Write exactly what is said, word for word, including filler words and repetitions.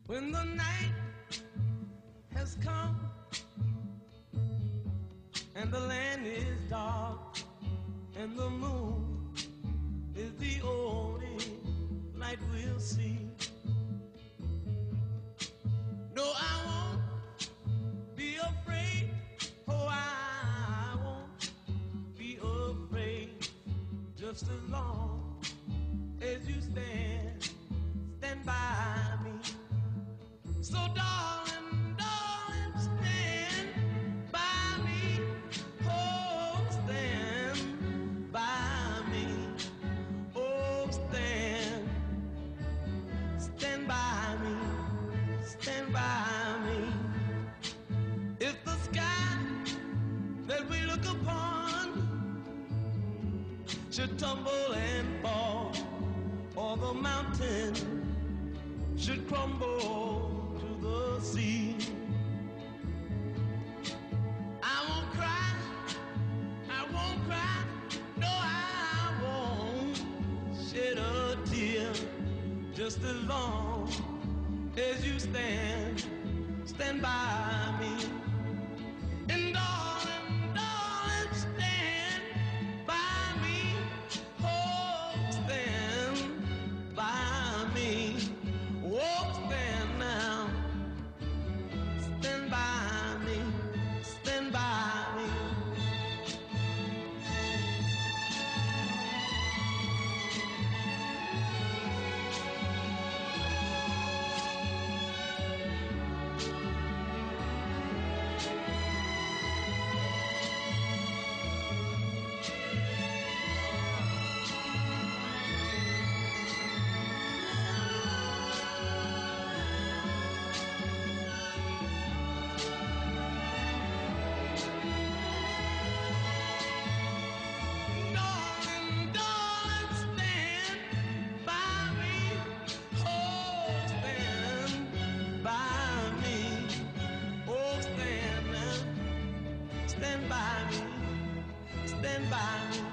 When the night has come and the land is dark and the moon is the only light we'll see. No, I won't be afraid. Oh, I won't be afraid. Just as long as you stand, stand by me. So darling, darling, stand by me. Oh, stand by me. Oh, stand, stand by me. Stand by me. If the sky that we look upon should tumble and fall, or the mountain should crumble to the sea, I won't cry, I won't cry, no, I won't shed a tear. Just as long as you stand, stand by me. And darling, darling, stand by me. Oh, stand by me. Oh, stand now. Stand by me. Stand by me. Stand by me, stand by me.